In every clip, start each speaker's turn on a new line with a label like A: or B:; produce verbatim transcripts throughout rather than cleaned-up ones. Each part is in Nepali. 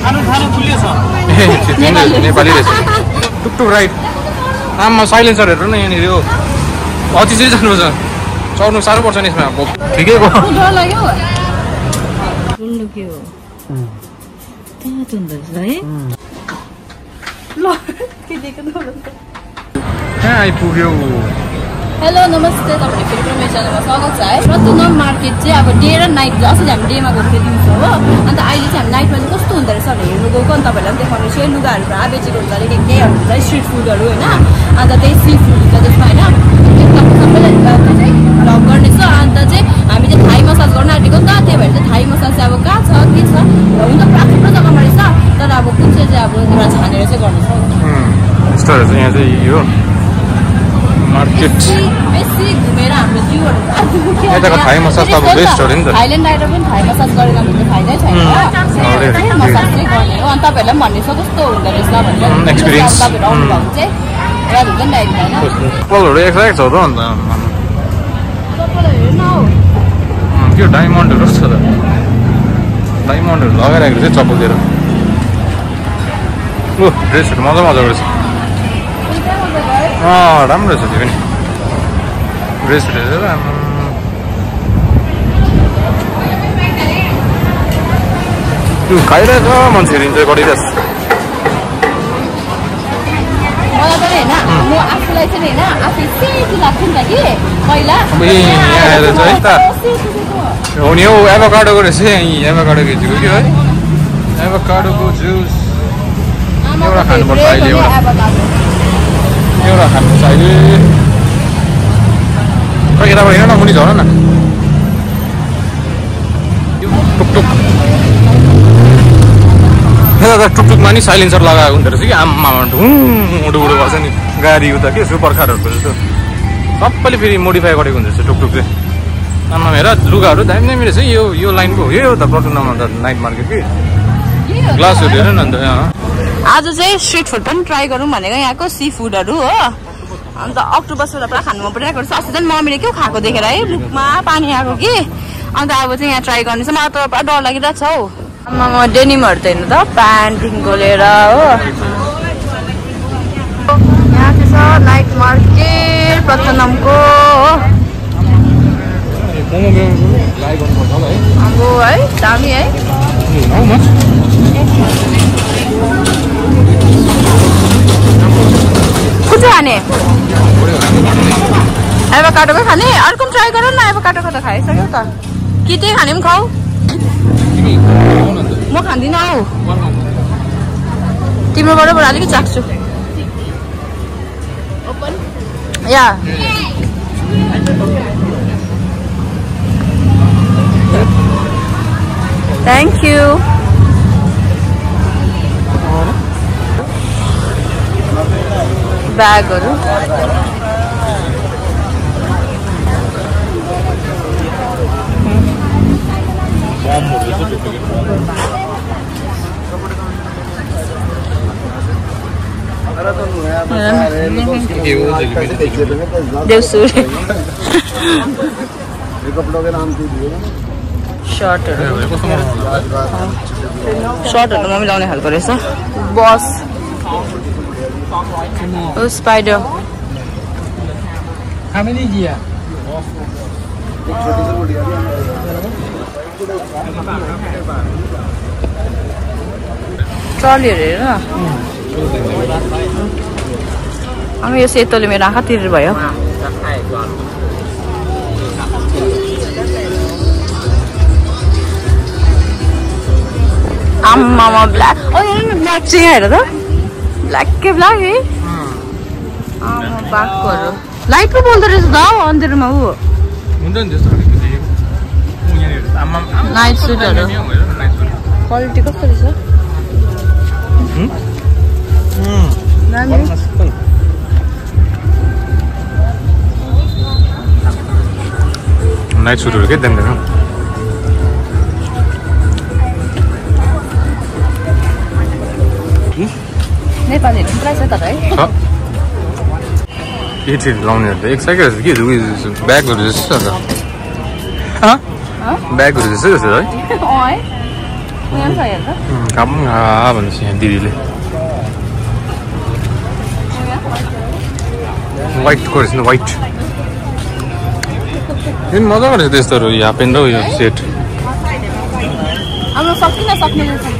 A: नेपाली रहेछ टुकटुक राइड आमा साइलेन्सर हेर्नु न यहाँनिर यो अतिसरी जानुपर्छ चढ्नु साह्रो पर्छ नि यसमा ठिकैको कहाँ आइपुग्यो
B: हेलो नमस्ते तपाईहरु फेरि पनि मेरो च्यानलमा स्वागत छ है रत्नम मार्केट चाहिँ अब डे र नाइट असली हामी डेमा गएको थियो दिउँसो हो अन्त अहिले चाहिँ हामी नाइटमा चाहिँ कस्तो हुँदो रहेछ भनेर हेर्नु गएको अनि तपाईहरुलाई पनि देखाउने छु लुगाहरू पुरा बेचेको हुन्छ अरे के केहरू हुन्छ स्ट्रिट फुडहरू हैन अन्त त्यही सी फुड हुन्छ त्यसमा हैन एकदम सबैले चाहिँ भ्लग गर्ने छ अन्त चाहिँ हामी चाहिँ थाई मसाज गर्न आँटेको नि त त्यही भएर चाहिँ थाई मसाज चाहिँ अब कहाँ छ के छ हुन त पुरा थुप्रो जग्गामा रहेछ तर अब कुन चाहिँ चाहिँ अब एउटा छानेर चाहिँ गर्नेछ
A: यस्तोहरू चाहिँ यहाँ चाहिँ यो मार्केट
B: बेसी घुमेर हाम्रो जिउहरू
A: यताको थाई मसाज त अब बेस्ट हो नि त
B: थाइल्यान्ड आएर पनि थाई मसाज गरेन भने त फाइदै छैन मसाज चाहिँ गर्ने हो अनि तपाईहरुलाई पनि भन्ने छ कस्तो हुँदो रहेछ भनेर
A: एक्सपिरियन्स
B: तपाईहरु आउनु भएको चाहिँ याद हुन्छ नि त हैन
A: चप्पलहरु एक्सट्रा छ त अन्त
B: चप्पल हेर्न हौ
A: के डायमन्डहरु छ त डायमन्डहरु लगाइरहेको छ चप्पलतिर ओ ड्रेसहरु मजा मजाको रहेछ अँ राम्रो छ त्यो पनि ड्रेसहरु हेरेर त्यो खाइरहेछ मान्छेहरू इन्जोय गरिरहेछ
B: मलाई पनि हैन म आफूलाई चाहिँ हैन आफै सेती लाग्थ्यो नि त कि पहिला
A: अब यहाँ आएर चाहिँ है त हो नि हौ एभोकाडोको रहेछ यहीँ एभोकाडोको जुस कि है एभोकाडोको जुस एउटा खानुपर्छ अहिले एउटा एउटा खानुपर्छ अहिले खै यताबाट हिँड न मुनि झर न टुकटुक यता टुकटुकमा नि साइलेन्सर लगाएको हुँदो रहेछ कि आम्मा ढुङ उडु उडु गर्छ नि गाडी उता के सुपर कारहरूको जस्तो सबैले फेरि मोडिफाई गरेको हुँदो रहेछ टुकटुक चाहिँ आम्मा हेर लुगाहरू दामी दामी रहेछ यो यो लाइनको हो यो त प्रथममा त नाइट मार्केट कि ग्लासहरू हेर न अन्त
B: आज चाहिँ स्ट्रिट फुड पनि ट्राई गरौँ भनेको यहाँको सी फुडहरू हो अन्त अक्टोबसबाट पुरा खानु मन परिरहेको रहेछ अस्ति चाहिँ मम्मीले के खाएको देखेर है मुखमा पानी आएको कि अन्त अब चाहिँ यहाँ ट्राई गर्नु छ मलाई त पुरा डर लागिरहेको छ हौ आम्मा डेनिमहरू त हेर्नु त प्यान्टदेखिको लिएर हो यहाँ चाहिँ छ नाइट मार्केट प्रथमको हो है दामी है कुन चाहिँ खाने एभोकाडोकै खाने अर्को पनि ट्राई गर न एभोकाडोको त खाइसक्यो त कि त्यही खाने पनि खाऊ म खाँदिनँ हौ तिम्रोबाट बरु अलिकति चाख्छु या थ्याङ्क यू ब्यागहरू देउसुर सर्टहरू सर्टहरू मम्मी लाउने खालको रहेछ बस ओ स्पाइडर ट्रलीहरू हेर अब यो सेतोले मेरो आँखा तिरेर भयो आम्मामा ब्ल्याक ओ ब्ल्याक चाहिँ हेर त ब्ल्याक के ब्ल्याक है आमा बाघहरू लाइट पो बोल्दो रहेछ त हौ अन्धेरोमा ऊ
A: हुन्छ नि त्यस्तो अलिकति
B: नाइट सुटहरू क्वालिटी कस्तो रहेछ
A: नाइट सुटहरू के दामी दामी
B: नेपालीहरू पनि प्रायः छ त है
A: केटीहरू लाउनेहरू त एक साइकल के ब्यागहरू जस्तो छ त ब्यागहरू जस्तै जस्तो है
B: यहाँ छ हेर त
A: काम घा भन्दैछ यहाँ दिदीले वाइटको रहेछ वाइट यो मजा गरेछ त्यस्तोहरू यहाँ पेन र यो सेट
B: हाम्रो सकिन सक्ने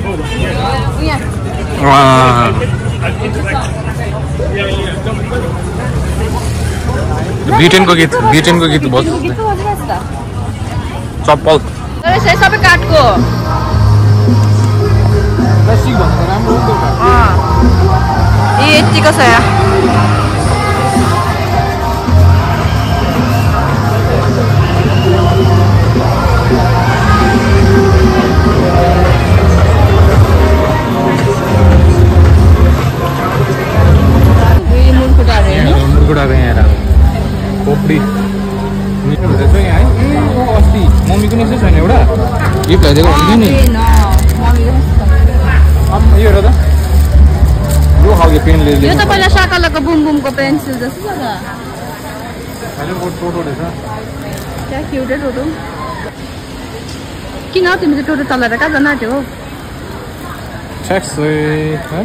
A: ब्रिटेनको गीत ब्रिटेनको गीत बज चप्पल
B: सबै काठको ए यतिको छ यहाँ
A: मुरकुटाको यहाँ आएर खोपडी मिठो हुँदैछ यहाँ है अस्ति मम्मीको निस्कै छैन एउटा गिफ्ट ल्याइदिएको हुन्छ नि यो हेर त यो खालको पेनले
B: यो त पहिला साकालाको बुम बुमको पेन्सिल जस्तो छ
A: त टोटो रहेछ
B: क्या क्युट टोटो किन तिमी चाहिँ टोटो चलाएर कहाँ जान आँट्यो हो
A: ट्याक्सी है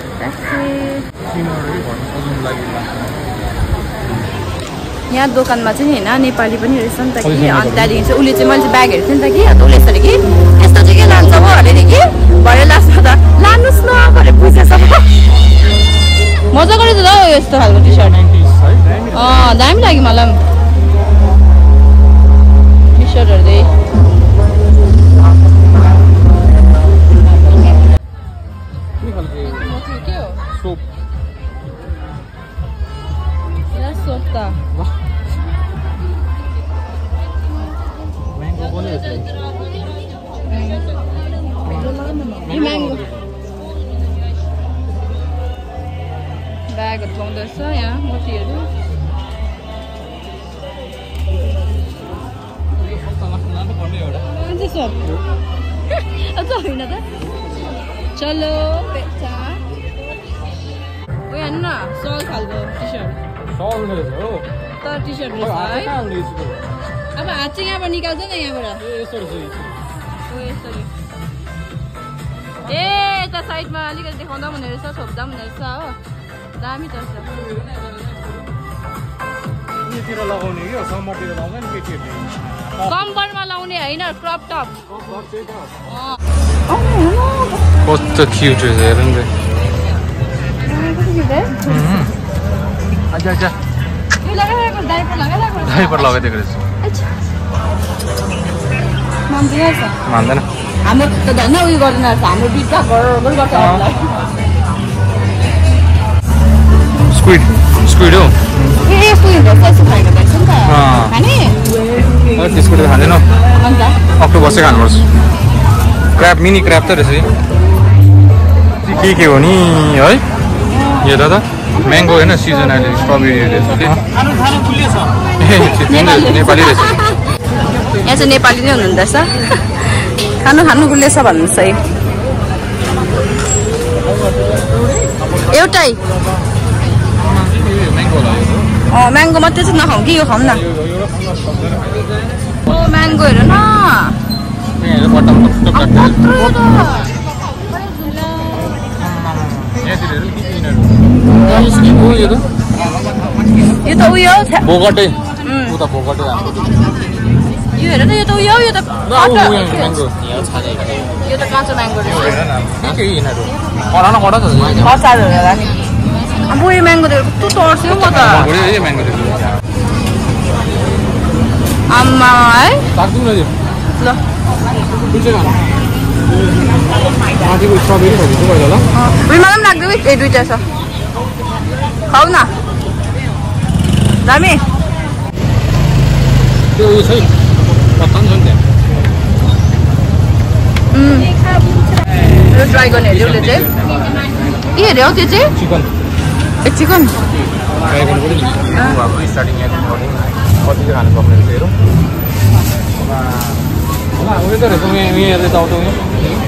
B: यहाँ दोकानमा चाहिँ होइन नेपाली पनि रहेछ नि त कि अनि त्यहाँदेखि चाहिँ उसले चाहिँ मैले चाहिँ ब्याग हेरेको थिएँ नि त कि अन्त उसले यसरी कि यस्तो चाहिँ के लान्छ हो अरे कि भरे लास्टमा त लानुहोस् न भनेर बुझेछ मजा गरेछ त हौ यस्तो खालको टी सर्ट अँ दामी लाग्यो मलाई पनि टी सर्टहरू चाहिँ के हो
A: सोप
B: सोप त ब्यागहरू पाउँदो रहेछ यहाँ मोतीहरू होइन त चलो बेटा उयो हेर्नु न सल खालको टी सर्ट तर टी सर्ट रहेछ है अब हात चाहिँ यहाँबाट निकाल्छ नि यहाँबाट ए यता साइडमा अलिकति देखाउँदा पनि हुने रहेछ छोप्दा पनि हुने रहेछ हो दामी त कम्बरमा लाउने होइन क्रप टप
A: कस्तो क्युट रहेछ हेर नि आजा आजा डाइपर लगाइदिएको रहेछ मान्दैन
B: हाम्रो त धन्न उयो गर्दैन रहेछ हाम्रो बिचमा घर गर्छ हामीलाई
A: स्क्विड स्क्विड हो
B: ए यस्तो हुन्छ यस्तो खाएको रहेछ नि त खाने
A: त्यसको त खाँदैन
B: अन्त
A: अक्टोबसै खानुपर्छ क्र्याब मिनी क्र्याब त रहेछ के के हो नि है यो दादा म्याङ्गो होइन सिजन अहिले स्ट्रबेरी रहेछ नेपाली रहेछ
B: यहाँ चाहिँ नेपाली नै हुनुहुँदो रहेछ खानु खानु गुलेछ भन्नुहोस् है एउटै अँ म्याङ्गो मात्रै चाहिँ नखाउँ कि यो खाउँ न ओ म्याङ्गो हेर न यो त उयो
A: बोगटै उता बोगटै
B: यो हेर न यो त उयो यो त यो त काँचो म्याङ्गो रहेछ अचारहरू होला नि अब यो म्याङ्गो त कस्तो तर्स्यो म त आम्मा है ल मलाई पनि लाग्दै ए दुइटा छ खाऊ न दामी
A: त्यो उयो छ पत्ता नि छ नि
B: त्यहाँ ट्राई गर्ने हेऱ्यो उसले चाहिँ के हेऱ्यो हौ त्यो चाहिँ
A: चिकन
B: ए चिकन
A: ट्राई गर्नु पऱ्यो स्टार्टिङ यहाँ कति चाहिँ खानु सक्ने हेरौँ होला उयो त रहेछ उयो हेर्दै त आउँछ उयो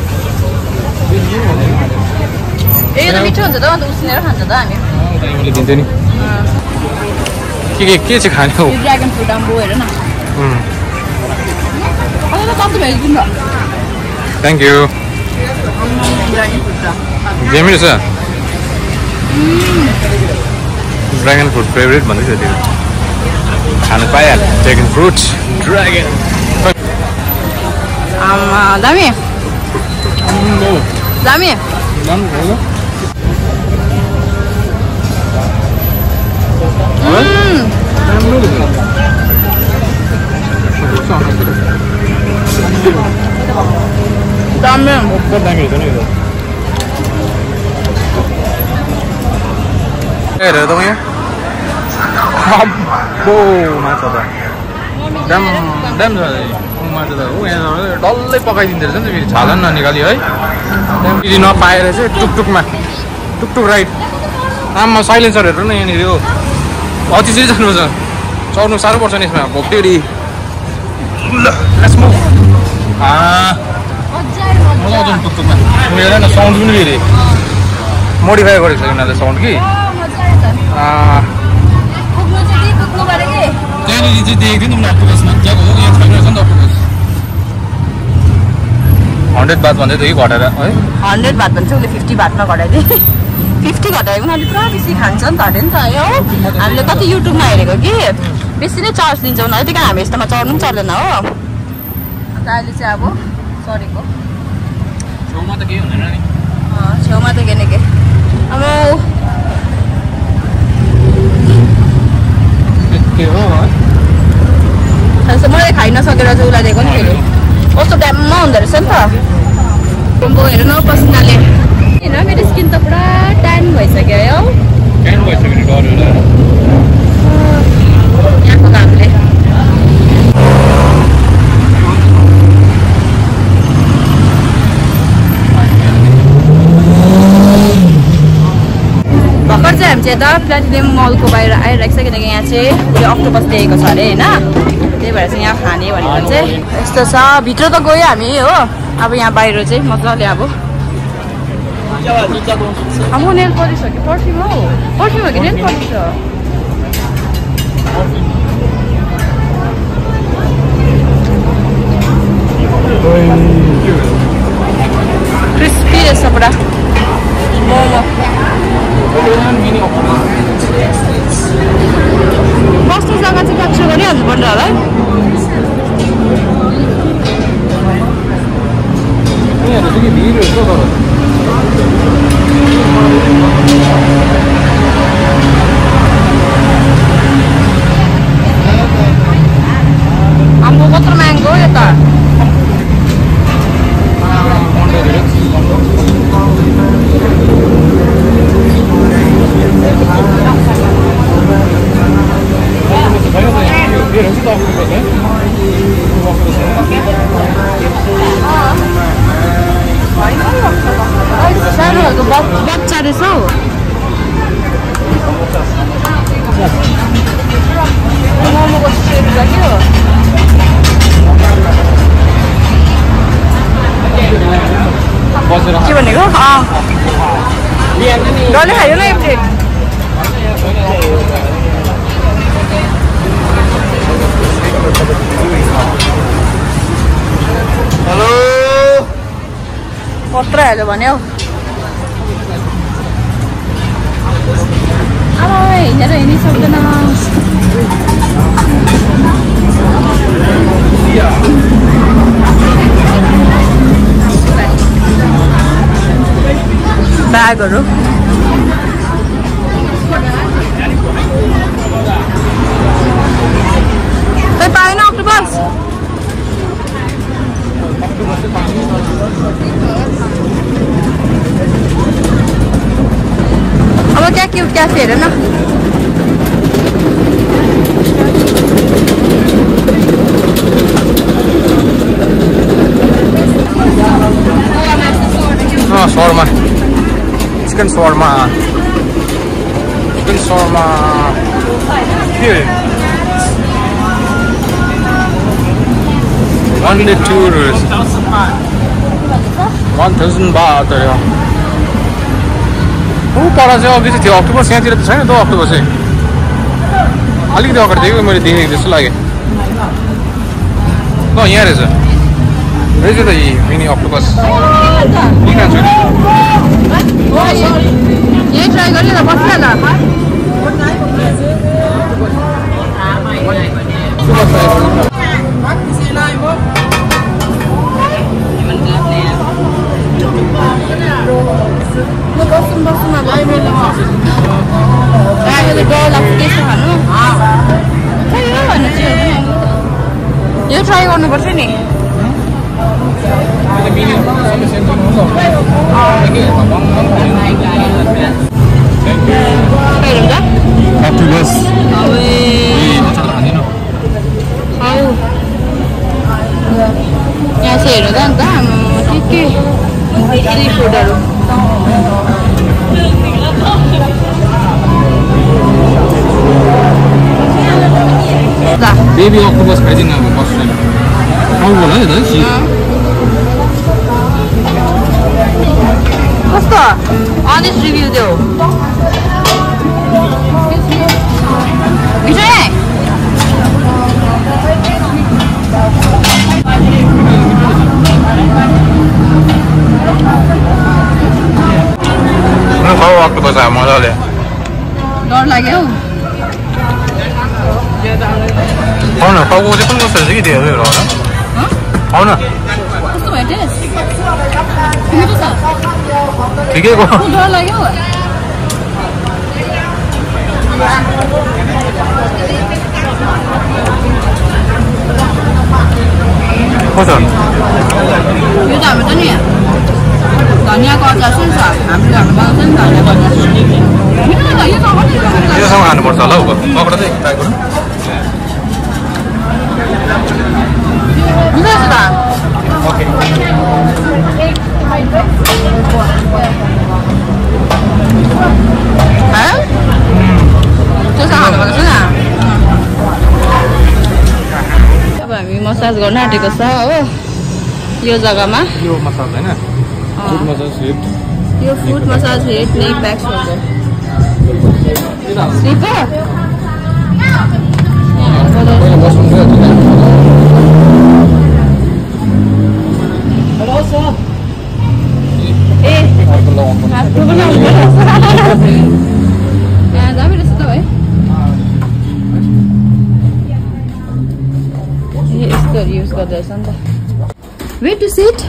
B: ए यो त मिठो हुन्छ त अन्त उसिनेर खान्छ त हामी
A: मैले दिन्छ नि के के के चाहिँ खाने हो
B: ड्रागन फ्रुट आम्बो हेर न
A: thank you Jamie sir. Dragon fruit favorite भन्दै थियो त्यो. खानु पाइहाल्यो dragon fruit. Dragon.
B: आमा दामी. दामी.
A: दामी हो.
B: दामी.
A: दामी हो नि यो. हेर त यहाँ अब्बो माछा त दाम दाम छ माछा त हो यहाँ डल्लै पकाइदिँदो रहेछ नि त फेरि छाला ननिकाली है फेरि नपाएर चाहिँ टुकटुकमा टुकटुक राइड आमा साइलेन्सर हेर्नु न यहाँनिर हो अतिसरी जानुपर्छ चढ्नु साह्रो पर्छ नि यसमा भोक्टेडी मजा आउँछ नि टुकटुकमा सुनेर न साउन्ड पनि फेरि मोडिफाई गरेको छ उनीहरूले साउन्ड कि त्यहाँनिर चाहिँ देखेको थिएँ नि अक्टोपस मजाको हो यहाँ छैन रहेछ नि त अक्टोपस हन्ड्रेड बात भन्दै थियो कि घटेर है
B: हन्ड्रेड भात भन्छ उसले फिफ्टी भातमा घटाइदिए फिफ्टी घटायो उनीहरूले पुरा बेसी खान्छ नि त अरे नि त हो हामीले कति युट्युबमा हेरेको कि बेसी नै चार्ज लिन्छ उनीहरूले त्यही कारण हामी यस्तोमा चढ्नु पनि चढ्दैन हो अन्त अहिले चाहिँ अब चढेको
A: छेउमा त केही हुँदैन नि
B: छेउमा त के न के अब मैले खाइ नसकेर चाहिँ उसलाई दिएको नि फेरि कस्तो ड्याममा हुँदो रहेछ नि त हेर न पसिनाले हेर मेरो स्किन त पुरा ट्यान भइसक्यो है हौ
A: ट्यान भइसक्यो नि डर
B: यहाँको घामले भर्खर चाहिँ हामी चाहिँ यता प्लेटिनियम मलको बाहिर आइरहेको छ किनकि यहाँ चाहिँ उसले अक्टोपस देखेको छ अरे होइन त्यही भएर चाहिँ यहाँ खाने भनेर चाहिँ यस्तो छ भित्र त गयो हामी हो अब यहाँ बाहिर चाहिँ मजाले अब अब नेल पलिस हो कि पर्फ्युम हो पर्फ्युम हो कि नेल पलिस हो क्रिस्पी रहेछ पुरा मोमो बस्ने जग्गा चाहिँ क्याप्चर गरिहाल्नु पर्छ होला आम्बो कत्रो महँगो हो यो त सानोहरूको बच्चा रहेछ हौ मोमोको सेप छ कि हो के भनेको डल्लै खायो न एक प्लेट
A: हेलो
B: कत्रो हाल्यो भन्यो अब हिँडेर हिँड्नै सक्दैन ब्यागहरू खै पाएन अक्टोपस अब क्या क्यूट क्याफे हेर न
A: shawarma chicken shawarma chicken shawarma here one day tours one thousand baht अरे ऊ पर चाहिँ अघि चाहिँ थियो अक्टोपस यहाँतिर त छैन त अक्टोपस चाहिँ अलिकति अगाडि देखेको मैले देखेको जस्तो लाग्यो ल यहाँ रहेछ रहेछ त यी मिनी अक्टोपस
B: यही ट्राई गरेर बस्छ ल यो ट्राई गर्नुपर्छ नि यहाँ चाहिँ हेर्नु त अन्त के के सी फुडहरू
A: बेबी अक्टोपस खाइदिन अब बस्दैन आउनु होला नि त
B: कस्तो अनेस्ट रिभ्यू देऊ विजय
A: खाऊ अक्टोपस आयो मजाले
B: डर लाग्यो
A: खाऊ न टाउको चाहिँ कुन कस्तो रहेछ कि त्यो हेरेर होला खाऊ न
B: कस्तो भयो टेस्ट मिठो छ
A: ठिकैको
B: डर लाग्यो
A: कस्तो
B: यो त हाम्रो त नि धनियाँको अचार चाहिँ छ हामीले हाम्रो बनाउँछ नि धनियाँको अचार
A: योसँग खानुपर्छ होला हौ पक्र चाहिँ ट्राई गरौँ
B: मिठो छ त
A: ओके
B: त्यसो खानुपर्छ नि अब हामी मसाज गर्न आँटेको छ हो यो जग्गामा
A: यो मसाज हैन फुड मसाज हेड
B: यो food massage head neck backs हुन्छ स्लिपर
A: पहिला बस्नु
B: ए हातको बनाउनु यहाँ दामी रहेछ त है यस्तोहरू युज गर्दो रहेछ नि त वेट टु सिट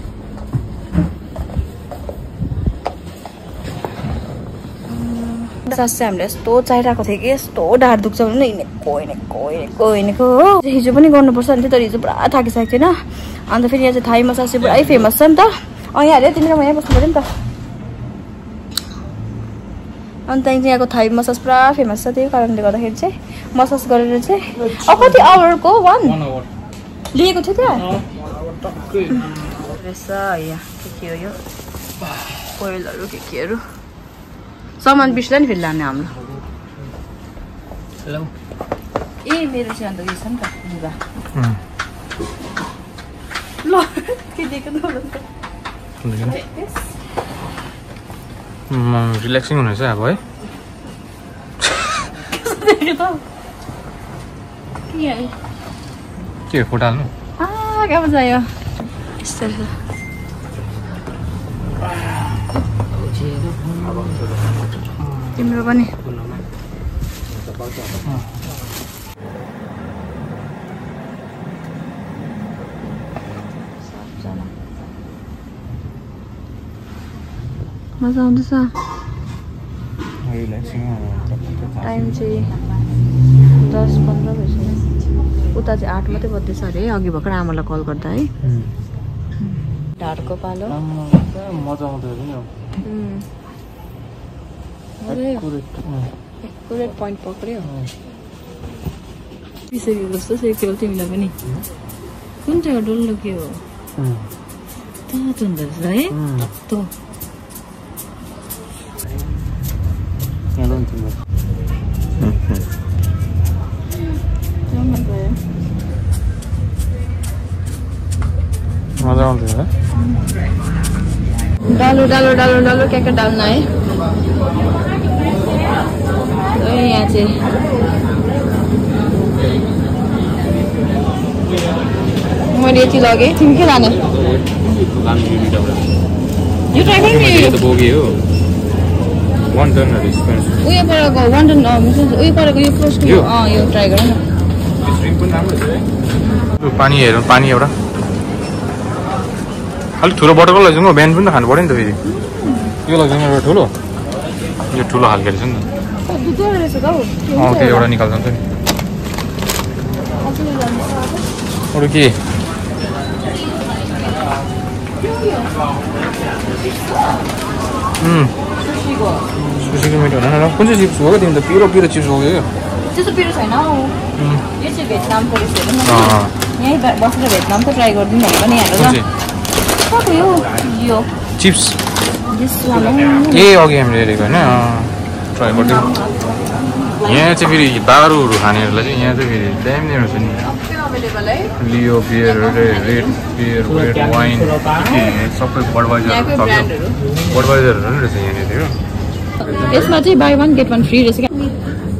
B: मसाज चाहिँ हामीले यस्तो चाहिरहेको थियो कि यस्तो ढाड दुख्छ भने हिँडेको हिँडेको हिँडेको हिँडेको हो हिजो पनि गर्नुपर्छ नि तर हिजो पुरा थाकिसकेको थिएन अन्त फेरि यहाँ चाहिँ थाई मसाज चाहिँ पुरै फेमस छ नि त अँ यहाँ अरे तिम्रो म यहाँ बस्नु पऱ्यो नि त अनि त्यहाँदेखि यहाँको थाई मसाज पुरा फेमस छ त्यही कारणले गर्दाखेरि चाहिँ मसाज गरेर चाहिँ अब कति आवरको वान लिएको थियो त्यहाँ रहेछ यहाँ के के हो यो कोइलहरू के केहरू सामान बिर्स्दा नि फेरि लाने हाम्रो
A: हेलो
B: ए मेरो चाहिँ अन्त यो छ नि त लुगा ल के दिएको त
A: रिल्याक्सिङ हुनेछ अब है के फोटो हाल्नु
B: कहाँ जायो यस्तो तिम्रो पनि मजा आउँदैछ टाइम चाहिँ दस पन्ध्र भइसक्यो उता चाहिँ आठ मात्रै बज्दैछ अरे अघि भर्खर आमालाई कल गर्दा है ढाडको पालो
A: मजा आउँदैन
B: एक्युरेट पोइन्ट पक्रियो पिसकेको जस्तो सेक्यो तिमीलाई पनि कुन चाहिँ डल्लो के हो तातो हुँदो रहेछ है तातो
A: मजा आउँदैन है
B: डालो डालो डालो डालो क्या क्या डालना है यहाँ चाहिँ मैले यति लगेँ तिमी के लाने यो ट्राई गर्नु
A: यो त बोगी हो वान टनहरू एक्सपेन्सिभ
B: उयो परेको वान टन उयो परेको यो फर्स्ट
A: यो?
B: अँ यो ट्राई गरौँ न
A: स्ट्रिङ पनि राम्रो छ है पानी हेरौँ पानी एउटा अलिक ठुलो बटलको लैजाउँ बिहान पनि त खानु पऱ्यो नि त फेरि यो लैजाउँ एउटा ठुलो यो ठुलो खालको रहेछ नि
B: दुधै रहेछ त हौ
A: अँ त्यो एउटा निकाल्छ नि अरू के सुसीको मिठो हुँदैन र कुन चाहिँ चिप्स हो तिमी त पिरो पिरो चिप्स हो यो
B: त्यस्तो पिरो छैन हौ यो चाहिँ भेटनामको रहेछ हेर्नु न
A: अँ
B: यहीँ बसेर भेटनाम त ट्राई गरिदिउँ भनेको नि हाम्रो
A: कुन
B: ल कहाँको यो यो
A: चिप्स
B: दिस वान
A: ए अघि हामीले हेरेको होइन ट्राई गरिदिउँ यहाँ चाहिँ फेरि दारूहरू खानेहरूलाई चाहिँ यहाँ चाहिँ फेरि दामी दामी रहेछ नि
B: अभाइलेबल है
A: Leo beer red beer red wine सबै बडवाइजर बडवाइजरहरू पनि रहेछ यहाँनिर हो
B: यसमा चाहिँ buy one get one free रहेछ क्या